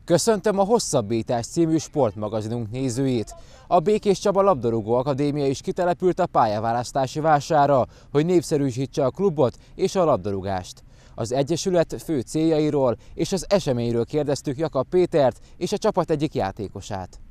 Köszöntöm a Hosszabbítás című sportmagazinunk nézőit. A Békés Csaba Labdarúgó Akadémia is kitelepült a pályaválasztási vására, hogy népszerűsítse a klubot és a labdarúgást. Az egyesület fő céljairól és az eseményről kérdeztük Jakab Pétert és a csapat egyik játékosát.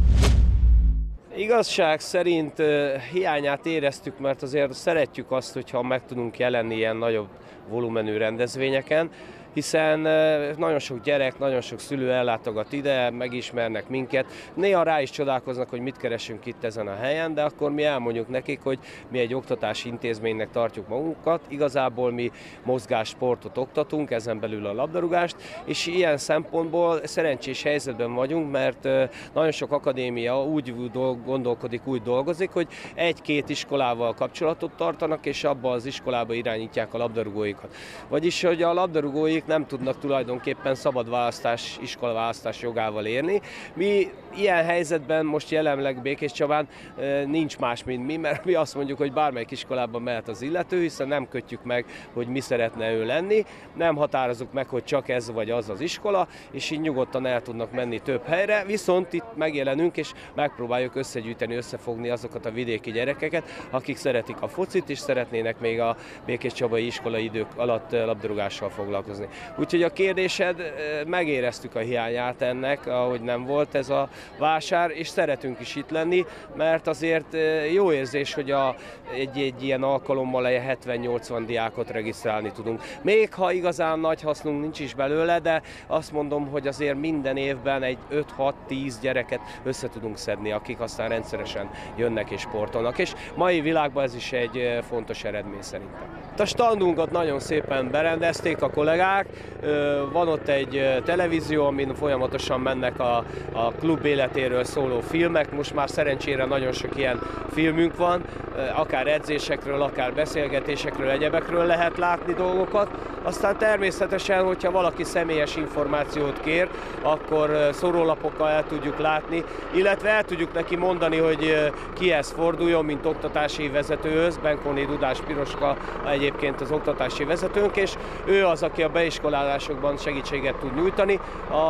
Igazság szerint hiányát éreztük, mert azért szeretjük azt, hogyha meg tudunk jelenni ilyen nagyobb volumenű rendezvényeken, hiszen nagyon sok gyerek, nagyon sok szülő ellátogat ide, megismernek minket. Néha rá is csodálkoznak, hogy mit keresünk itt ezen a helyen, de akkor mi elmondjuk nekik, hogy mi egy oktatási intézménynek tartjuk magunkat. Igazából mi mozgássportot oktatunk, ezen belül a labdarúgást, és ilyen szempontból szerencsés helyzetben vagyunk, mert nagyon sok akadémia úgy gondolkodik, úgy dolgozik, hogy egy-két iskolával kapcsolatot tartanak, és abba az iskolába irányítják a labdarúgóikat. Vagyis, hogy a labdarúgóik nem tudnak tulajdonképpen szabad választás, iskolaválasztás jogával érni. Mi ilyen helyzetben most jelenleg Békés Csabán nincs más, mint mi, mert mi azt mondjuk, hogy bármelyik iskolában mehet az illető, hiszen nem kötjük meg, hogy mi szeretne ő lenni, nem határozunk meg, hogy csak ez vagy az az iskola, és így nyugodtan el tudnak menni több helyre, viszont itt megjelenünk, és megpróbáljuk összegyűjteni, összefogni azokat a vidéki gyerekeket, akik szeretik a focit, és szeretnének még a Békés Csabai iskolai idők alatt labdarúgással foglalkozni. Úgyhogy a kérdésed, megéreztük a hiányát ennek, ahogy nem volt ez a vásár, és szeretünk is itt lenni, mert azért jó érzés, hogy egy ilyen alkalommal 70-80 diákot regisztrálni tudunk. Még ha igazán nagy hasznunk nincs is belőle, de azt mondom, hogy azért minden évben egy 5-6-10 gyereket össze tudunk szedni, akik aztán rendszeresen jönnek és sportolnak, és mai világban ez is egy fontos eredmény szerintem. A standunkat nagyon szépen berendezték a kollégák, van ott egy televízió, amin folyamatosan mennek a klub életéről szóló filmek, most már szerencsére nagyon sok ilyen filmünk van, akár edzésekről, akár beszélgetésekről, egyebekről lehet látni dolgokat. Aztán természetesen, hogyha valaki személyes információt kér, akkor szórólapokkal el tudjuk látni, illetve el tudjuk neki mondani, hogy kihez forduljon, mint oktatási vezetőhöz. Benkóné Dudás Piroska egyébként az oktatási vezetőnk, és ő az, aki a beiskolálásokban segítséget tud nyújtani.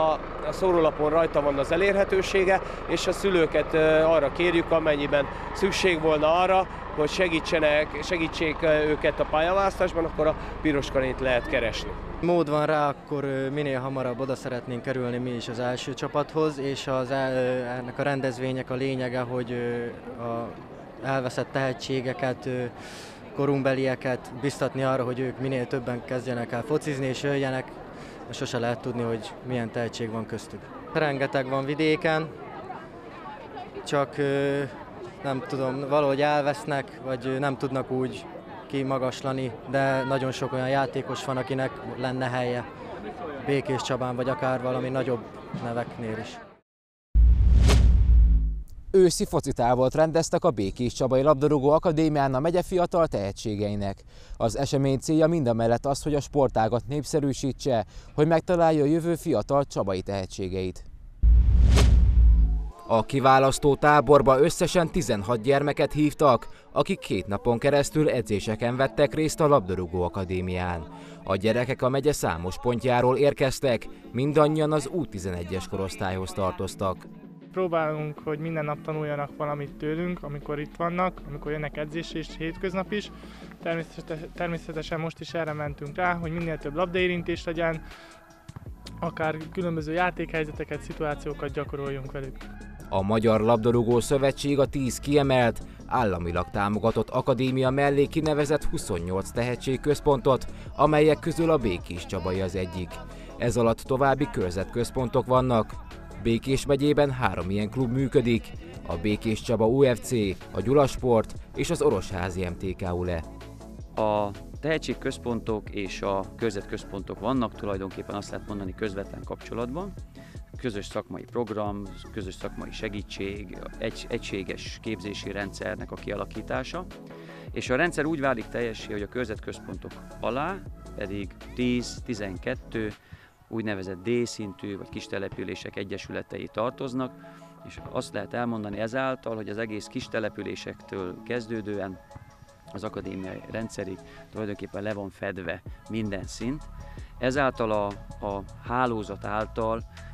A szórólapon rajta van az elérhetősége, és a szülőket arra kérjük, amennyiben szükség volna arra, hogy segítsék őket a pályaválasztásban, akkor a Piroskanét lehet keresni. Mód van rá, akkor minél hamarabb oda szeretnénk kerülni mi is az első csapathoz, és ennek a rendezvények a lényege, hogy elveszett tehetségeket, korunkbelieket biztatni arra, hogy ők minél többen kezdjenek el focizni és jöjjenek, sose lehet tudni, hogy milyen tehetség van köztük. Rengeteg van vidéken, csak nem tudom, valahogy elvesznek, vagy nem tudnak úgy kimagaslani, de nagyon sok olyan játékos van, akinek lenne helye Békés Csabán, vagy akár valami nagyobb neveknél is. Őszi focitávot rendeztek a Békés Csabai Labdarúgó Akadémián a megye fiatal tehetségeinek. Az esemény célja mindamellett az, hogy a sportágat népszerűsítse, hogy megtalálja a jövő fiatal csabai tehetségeit. A kiválasztó táborba összesen 16 gyermeket hívtak, akik 2 napon keresztül edzéseken vettek részt a Labdarúgó Akadémián. A gyerekek a megye számos pontjáról érkeztek, mindannyian az U11-es korosztályhoz tartoztak. Próbálunk, hogy minden nap tanuljanak valamit tőlünk, amikor itt vannak, amikor jönnek edzésre és hétköznap is. Természetesen most is erre mentünk rá, hogy minél több labdaérintés legyen, akár különböző játékhelyzeteket, szituációkat gyakoroljunk velük. A Magyar Labdarúgó Szövetség a 10 kiemelt, államilag támogatott akadémia mellé kinevezett 28 tehetségközpontot, amelyek közül a Békés Csabai az egyik. Ez alatt további körzetközpontok vannak. Békés megyében 3 ilyen klub működik, a Békés Csaba UFC, a Gyula Sport és az Orosházi MTK-ULE. A tehetségközpontok és a körzetközpontok vannak, tulajdonképpen azt lehet mondani közvetlen kapcsolatban. Közös szakmai program, közös szakmai segítség, egységes képzési rendszernek a kialakítása. És a rendszer úgy válik teljessé, hogy a körzetközpontok alá pedig 10-12 úgynevezett D-szintű vagy kistelepülések egyesületei tartoznak, és azt lehet elmondani ezáltal, hogy az egész kistelepülésektől kezdődően az akadémiai rendszerig tulajdonképpen le van fedve minden szint. Ezáltal a hálózat által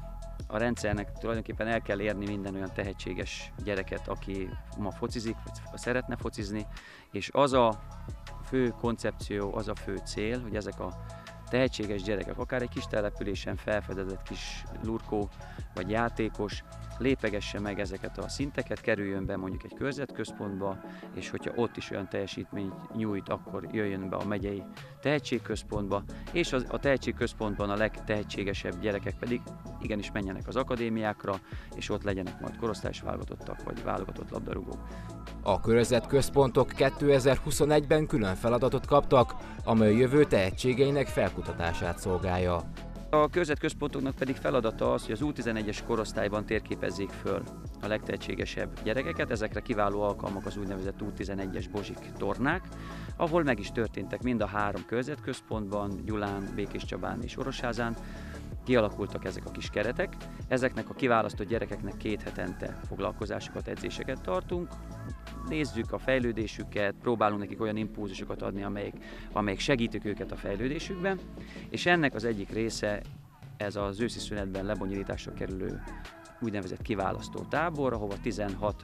a rendszernek tulajdonképpen el kell érni minden olyan tehetséges gyereket, aki ma focizik, vagy szeretne focizni, és az a fő koncepció, az a fő cél, hogy ezek a tehetséges gyerekek, akár egy kis településen felfedezett kis lurkó vagy játékos lépegesse meg ezeket a szinteket, kerüljön be mondjuk egy körzetközpontba, és hogyha ott is olyan teljesítményt nyújt, akkor jöjjön be a megyei tehetségközpontba, és a tehetségközpontban a legtehetségesebb gyerekek pedig igenis menjenek az akadémiákra, és ott legyenek majd korosztályos válogatottak vagy válogatott labdarúgók. A körzetközpontok 2021-ben külön feladatot kaptak, amely a jövő tehetségeinek felkutatását szolgálja. A körzetközpontoknak pedig feladata az, hogy az U11-es korosztályban térképezzék föl a legtehetségesebb gyerekeket. Ezekre kiváló alkalmak az úgynevezett U11-es Bozsik tornák, ahol meg is történtek mind a 3 körzetközpontban, Gyulán, Békéscsabán és Orosházán. Kialakultak ezek a kis keretek. Ezeknek a kiválasztott gyerekeknek 2 hetente foglalkozásokat, edzéseket tartunk. Nézzük a fejlődésüket, próbálunk nekik olyan impulzusokat adni, amelyek segítik őket a fejlődésükben, és ennek az egyik része ez az őszi szünetben lebonyolításra kerülő úgynevezett kiválasztó tábor, ahova 16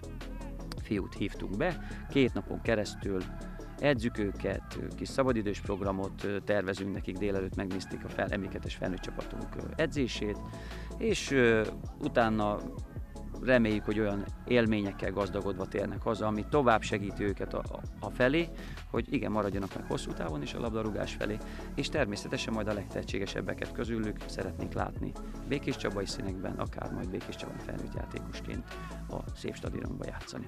fiút hívtunk be, 2 napon keresztül edzük őket, kis szabadidős programot tervezünk nekik, délelőtt megnézték a emléketes felnőtt csapatunk edzését, és utána reméljük, hogy olyan élményekkel gazdagodva térnek haza, ami tovább segíti őket a felé, hogy igen, maradjanak meg hosszú távon is a labdarúgás felé, és természetesen majd a legtehetségesebbeket közülük szeretnénk látni békéscsabai színekben, akár majd békéscsabai felnőtt játékosként a szép stadionban játszani.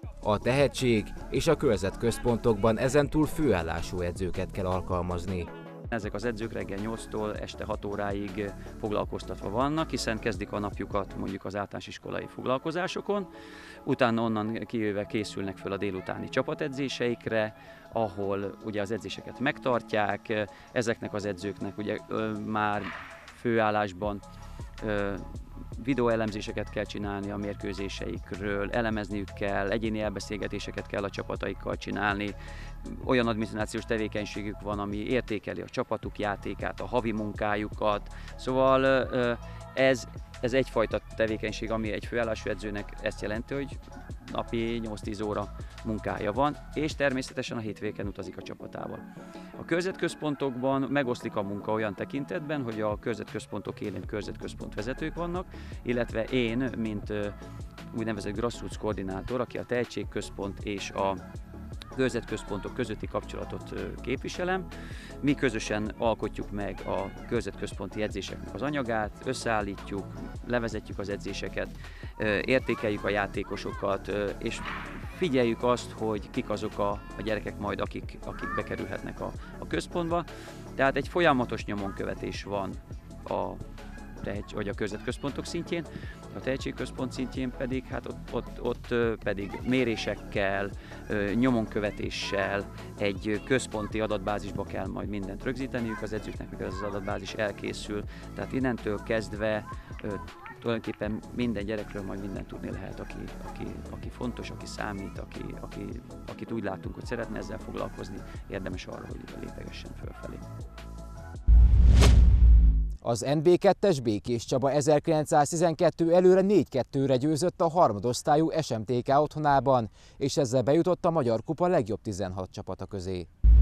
A tehetség és a körzetközpontokban ezentúl főállású edzőket kell alkalmazni. Ezek az edzők reggel 8-tól este 6 óráig foglalkoztatva vannak, hiszen kezdik a napjukat mondjuk az általános iskolai foglalkozásokon, utána onnan kijöve készülnek föl a délutáni csapatedzéseikre, ahol ugye az edzéseket megtartják, ezeknek az edzőknek ugye már főállásban videóelemzéseket kell csinálni a mérkőzéseikről, elemezniük kell, egyéni elbeszélgetéseket kell a csapataikkal csinálni, olyan adminisztrációs tevékenységük van, ami értékeli a csapatuk játékát, a havi munkájukat, szóval ez egyfajta tevékenység, ami egy főállású edzőnek ezt jelenti, hogy napi 8-10 óra munkája van, és természetesen a hétvégén utazik a csapatával. A körzetközpontokban megoszlik a munka olyan tekintetben, hogy a körzetközpontok élén körzetközpont vezetők vannak, illetve én, mint úgynevezett grassroots koordinátor, aki a tehetségközpont és a körzetközpontok közötti kapcsolatot képviselem. Mi közösen alkotjuk meg a körzetközponti edzéseknek az anyagát, összeállítjuk, levezetjük az edzéseket, értékeljük a játékosokat, és figyeljük azt, hogy kik azok a gyerekek majd, akik bekerülhetnek a központba. Tehát egy folyamatos nyomonkövetés van a körzetközpontok szintjén, a tehetségközpont szintjén pedig, hát ott pedig mérésekkel, nyomonkövetéssel, egy központi adatbázisba kell majd mindent rögzíteniük az edzőknek, mikor ez az adatbázis elkészül. Tehát innentől kezdve tulajdonképpen minden gyerekről majd mindent tudni lehet, aki fontos, aki számít, akit úgy látunk, hogy szeretne ezzel foglalkozni, érdemes arra, hogy lépegessen fölfelé. Az NB2-es Békéscsaba 1912 előre 4-2-re győzött a harmadosztályú SMTK otthonában, és ezzel bejutott a Magyar Kupa legjobb 16 csapata közé.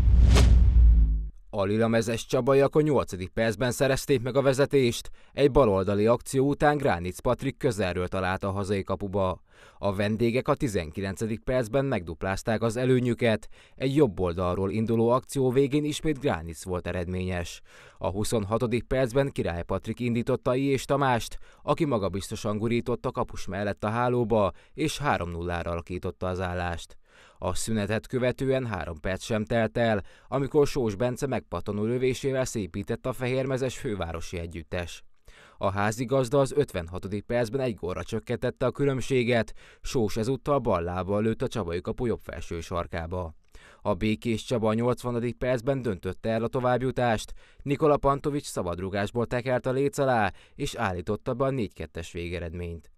A lilamezes csabaiak a 8. percben szerezték meg a vezetést, egy baloldali akció után Gránic Patrik közelről talált a hazai kapuba. A vendégek a 19. percben megduplázták az előnyüket, egy jobb oldalról induló akció végén ismét Gránic volt eredményes. A 26. percben Király Patrik indította Iés Tamást, aki magabiztosan gurított a kapus mellett a hálóba, és 3-0-ra alakította az állást. A szünetet követően 3 perc sem telt el, amikor Sós Bence megpattanó lövésével szépített a fehérmezes fővárosi együttes. A házigazda az 56. percben 1 gólra csökkentette a különbséget, Sós ezúttal bal lábbal lőtt a csabai kapu jobb felső sarkába. A Békéscsaba a 80. percben döntötte el a továbbjutást, Nikola Pantovics szabadrugásból tekert a léc alá, és állította be a 4-2-es végeredményt.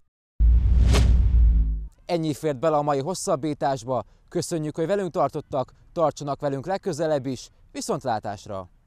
Ennyi fért bele a mai hosszabbításba, köszönjük, hogy velünk tartottak, tartsanak velünk legközelebb is, viszontlátásra!